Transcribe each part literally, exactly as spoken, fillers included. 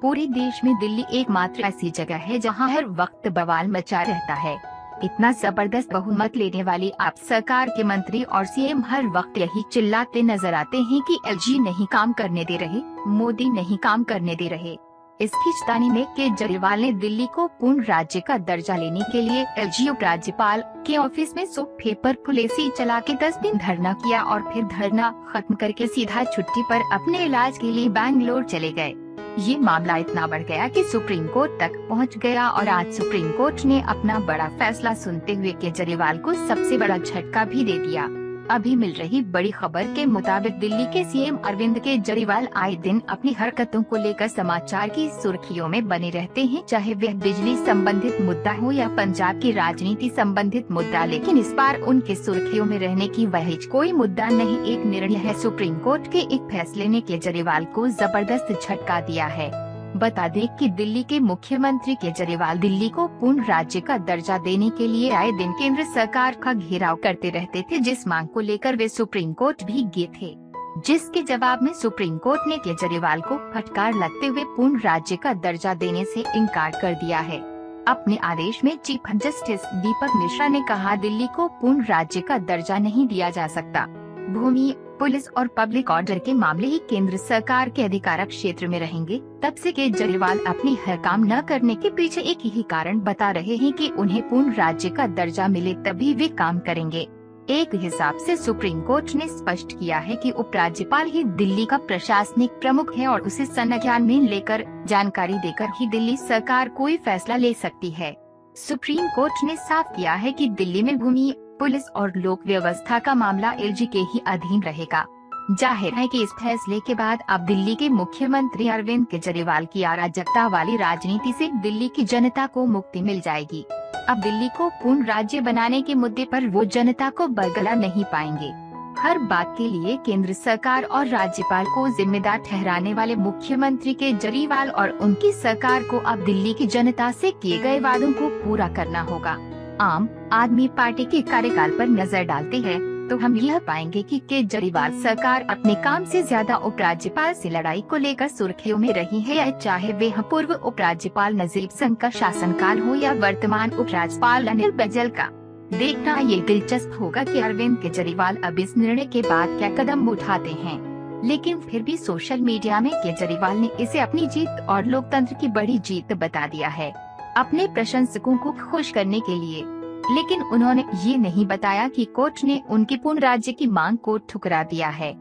पूरे देश में दिल्ली एकमात्र ऐसी जगह है जहां हर वक्त बवाल मचा रहता है। इतना जबरदस्त बहुमत लेने वाली आप सरकार के मंत्री और सीएम हर वक्त यही चिल्लाते नजर आते हैं कि एलजी नहीं काम करने दे रहे, मोदी नहीं काम करने दे रहे। इस खींचतानी में केजरीवाल ने दिल्ली को पूर्ण राज्य का दर्जा लेने के लिए एलजी उपराज्यपाल के ऑफिस में सुबह पेपर पुलिसी चला के दस दिन धरना किया और फिर धरना खत्म करके सीधा छुट्टी पर अपने इलाज के लिए बैंगलोर चले गए। ये मामला इतना बढ़ गया कि सुप्रीम कोर्ट तक पहुंच गया और आज सुप्रीम कोर्ट ने अपना बड़ा फैसला सुनते हुए केजरीवाल को सबसे बड़ा झटका भी दे दिया। अभी मिल रही बड़ी खबर के मुताबिक दिल्ली के सीएम अरविंद केजरीवाल आए दिन अपनी हरकतों को लेकर समाचार की सुर्खियों में बने रहते हैं, चाहे वह बिजली संबंधित मुद्दा हो या पंजाब की राजनीति संबंधित मुद्दा। लेकिन इस बार उनके सुर्खियों में रहने की वजह कोई मुद्दा नहीं, एक निर्णय है। सुप्रीम कोर्ट के एक फैसले ने केजरीवाल को जबरदस्त झटका दिया है। बता दें कि दिल्ली के मुख्यमंत्री केजरीवाल दिल्ली को पूर्ण राज्य का दर्जा देने के लिए आए दिन केंद्र सरकार का घेराव करते रहते थे, जिस मांग को लेकर वे सुप्रीम कोर्ट भी गए थे, जिसके जवाब में सुप्रीम कोर्ट ने केजरीवाल को फटकार लगते हुए पूर्ण राज्य का दर्जा देने से इनकार कर दिया है। अपने आदेश में चीफ जस्टिस दीपक मिश्रा ने कहा, दिल्ली को पूर्ण राज्य का दर्जा नहीं दिया जा सकता। भूमि, पुलिस और पब्लिक ऑर्डर के मामले ही केंद्र सरकार के अधिकारक क्षेत्र में रहेंगे। तब से केजरीवाल अपनी हर काम न करने के पीछे एक ही कारण बता रहे हैं कि उन्हें पूर्ण राज्य का दर्जा मिले तभी वे काम करेंगे। एक हिसाब से सुप्रीम कोर्ट ने स्पष्ट किया है कि उपराज्यपाल ही दिल्ली का प्रशासनिक प्रमुख है और उसे संज्ञान में लेकर जानकारी देकर ही दिल्ली सरकार कोई फैसला ले सकती है। सुप्रीम कोर्ट ने साफ किया है कि दिल्ली में भूमि, पुलिस और लोक व्यवस्था का मामला एलजी के ही अधीन रहेगा। जाहिर है कि इस फैसले के बाद अब दिल्ली के मुख्यमंत्री अरविंद केजरीवाल की अराजकता वाली राजनीति से दिल्ली की जनता को मुक्ति मिल जाएगी। अब दिल्ली को पूर्ण राज्य बनाने के मुद्दे पर वो जनता को बरगला नहीं पाएंगे। हर बात के लिए केंद्र सरकार और राज्यपाल को जिम्मेदार ठहराने वाले मुख्यमंत्री केजरीवाल और उनकी सरकार को अब दिल्ली की जनता से किए गए वादों को पूरा करना होगा। आम आदमी पार्टी के कार्यकाल पर नजर डालते हैं तो हम यह पाएंगे कि केजरीवाल सरकार अपने काम से ज्यादा उपराज्यपाल से लड़ाई को लेकर सुर्खियों में रही है, या चाहे वे पूर्व उपराज्यपाल नजीब सिंह का शासनकाल हो या वर्तमान उपराज्यपाल अनिल बैजल का। देखना ये दिलचस्प होगा कि अरविंद केजरीवाल अब इस निर्णय के बाद क्या कदम उठाते हैं। लेकिन फिर भी सोशल मीडिया में केजरीवाल ने इसे अपनी जीत और लोकतंत्र की बड़ी जीत बता दिया है, अपने प्रशंसकों को खुश करने के लिए। लेकिन उन्होंने ये नहीं बताया कि कोर्ट ने उनकी पूर्ण राज्य की मांग को ठुकरा दिया है।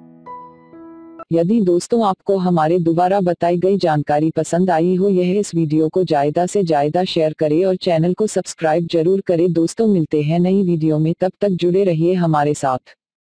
यदि दोस्तों आपको हमारे द्वारा बताई गई जानकारी पसंद आई हो, यह इस वीडियो को ज्यादा से ज्यादा शेयर करें और चैनल को सब्सक्राइब जरूर करें। दोस्तों मिलते हैं नई वीडियो में, तब तक जुड़े रहिए हमारे साथ।